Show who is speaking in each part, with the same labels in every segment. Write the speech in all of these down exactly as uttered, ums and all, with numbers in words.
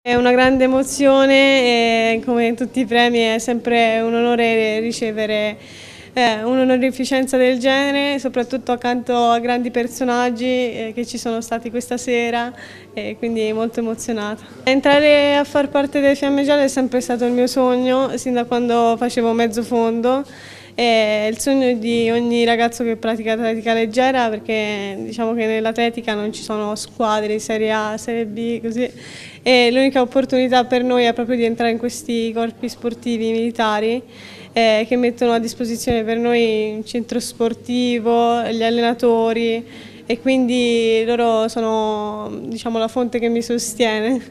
Speaker 1: È una grande emozione e come tutti i premi è sempre un onore ricevere eh, un'onorificenza del genere, soprattutto accanto a grandi personaggi eh, che ci sono stati questa sera, e quindi molto emozionata. Entrare a far parte delle Fiamme Gialle è sempre stato il mio sogno, sin da quando facevo mezzo fondo. È il sogno di ogni ragazzo che pratica atletica leggera, perché diciamo che nell'atletica non ci sono squadre di Serie A, Serie B, così, e l'unica opportunità per noi è proprio di entrare in questi corpi sportivi militari eh, che mettono a disposizione per noi un centro sportivo, gli allenatori, e quindi loro sono, diciamo, la fonte che mi sostiene.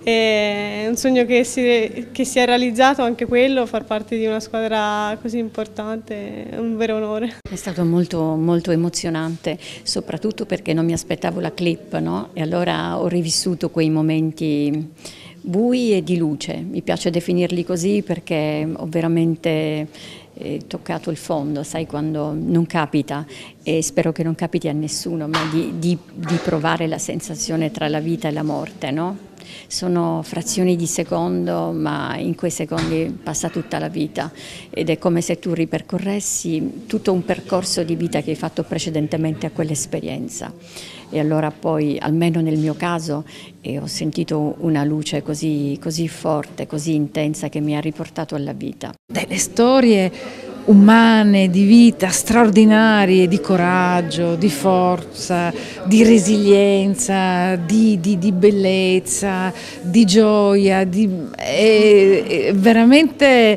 Speaker 1: È un sogno che si, che si è realizzato anche quello, far parte di una squadra così importante è un vero onore.
Speaker 2: È stato molto, molto emozionante, soprattutto perché non mi aspettavo la clip, no? E allora ho rivissuto quei momenti bui e di luce, mi piace definirli così perché ho veramente eh, toccato il fondo, sai, quando non capita, e spero che non capiti a nessuno, ma di, di, di provare la sensazione tra la vita e la morte, no? Sono frazioni di secondo, ma in quei secondi passa tutta la vita ed è come se tu ripercorressi tutto un percorso di vita che hai fatto precedentemente a quell'esperienza. E allora poi, almeno nel mio caso, eh, ho sentito una luce così, così forte, così intensa che mi ha riportato alla vita.
Speaker 3: Delle storie umane, di vita, straordinarie, di coraggio, di forza, di resilienza, di, di, di bellezza, di gioia, di, è, è veramente,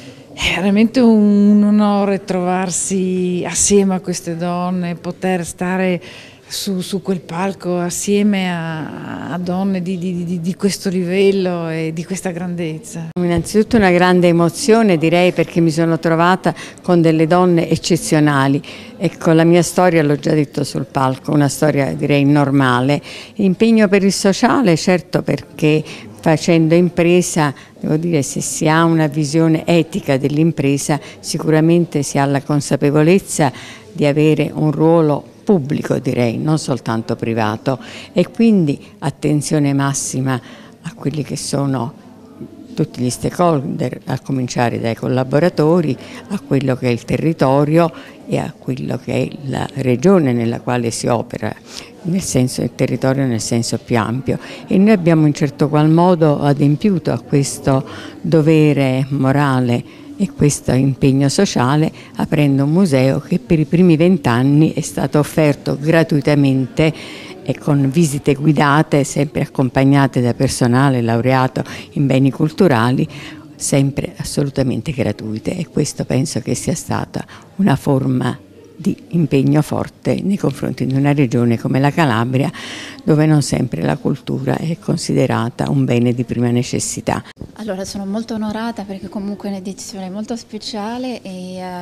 Speaker 3: è veramente un onore trovarsi assieme a queste donne, poter stare Su, su quel palco assieme a, a donne di, di, di, di questo livello e di questa grandezza.
Speaker 4: Innanzitutto una grande emozione, direi, perché mi sono trovata con delle donne eccezionali. Ecco, la mia storia l'ho già detto sul palco, una storia direi normale. Impegno per il sociale, certo, perché facendo impresa, devo dire, se si ha una visione etica dell'impresa, sicuramente si ha la consapevolezza di avere un ruolo pubblico, direi, non soltanto privato, e quindi attenzione massima a quelli che sono tutti gli stakeholder, a cominciare dai collaboratori, a quello che è il territorio e a quello che è la regione nella quale si opera, nel senso del territorio nel senso più ampio, e noi abbiamo in certo qual modo adempiuto a questo dovere morale e questo impegno sociale aprendo un museo che per i primi vent'anni è stato offerto gratuitamente e con visite guidate, sempre accompagnate da personale laureato in beni culturali, sempre assolutamente gratuite, e questo penso che sia stata una forma di impegno forte nei confronti di una regione come la Calabria, dove non sempre la cultura è considerata un bene di prima necessità.
Speaker 5: Allora, sono molto onorata perché comunque è un'edizione molto speciale e eh,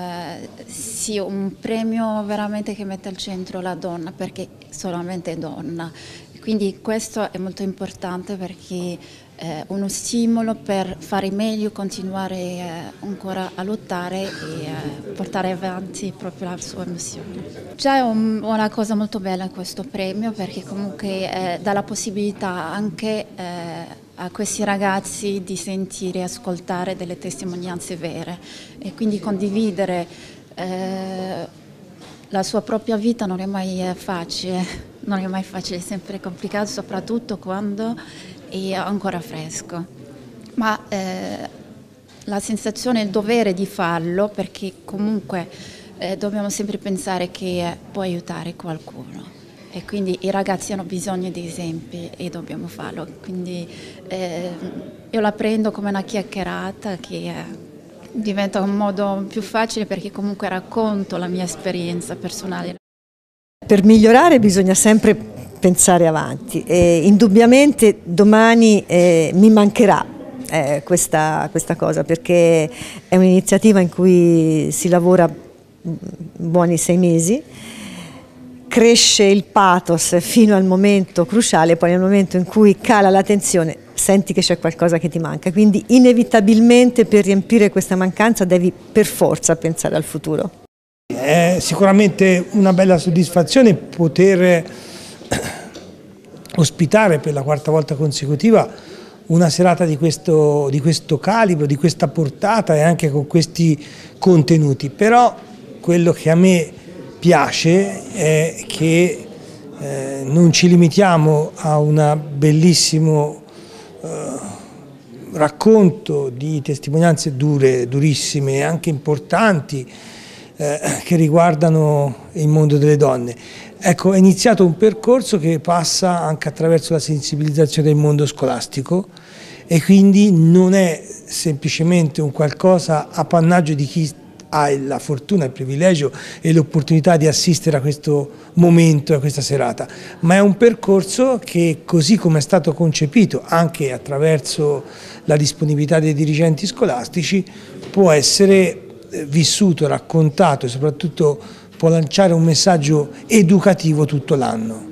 Speaker 5: sì, un premio veramente che mette al centro la donna, perché solamente donna. Quindi questo è molto importante perché è uno stimolo per fare meglio, continuare eh, ancora a lottare e eh, portare avanti proprio la sua missione. Già è un, una cosa molto bella questo premio, perché comunque eh, dà la possibilità anche eh, a questi ragazzi di sentire e ascoltare delle testimonianze vere e quindi condividere eh, la sua propria vita. Non è mai facile, non è mai facile, è sempre complicato, soprattutto quando è ancora fresco, ma eh, la sensazione, il dovere di farlo, perché comunque eh, dobbiamo sempre pensare che eh, può aiutare qualcuno. E quindi i ragazzi hanno bisogno di esempi e dobbiamo farlo. Quindi eh, io la prendo come una chiacchierata che eh, diventa un modo più facile, perché comunque racconto la mia esperienza personale.
Speaker 6: Per migliorare bisogna sempre pensare avanti e indubbiamente domani eh, mi mancherà eh, questa, questa cosa, perché è un'iniziativa in cui si lavora buoni sei mesi. Cresce il pathos fino al momento cruciale, poi nel momento in cui cala la tensione senti che c'è qualcosa che ti manca, quindi inevitabilmente per riempire questa mancanza devi per forza pensare al futuro.
Speaker 7: È sicuramente una bella soddisfazione poter ospitare per la quarta volta consecutiva una serata di questo, di questo calibro, di questa portata e anche con questi contenuti. Però quello che a me piace è che eh, non ci limitiamo a un bellissimo eh, racconto di testimonianze dure, durissime e anche importanti eh, che riguardano il mondo delle donne. Ecco, è iniziato un percorso che passa anche attraverso la sensibilizzazione del mondo scolastico e quindi non è semplicemente un qualcosa appannaggio di chi ha la fortuna, il privilegio e l'opportunità di assistere a questo momento, a questa serata, ma è un percorso che, così come è stato concepito anche attraverso la disponibilità dei dirigenti scolastici, può essere vissuto, raccontato e soprattutto può lanciare un messaggio educativo tutto l'anno.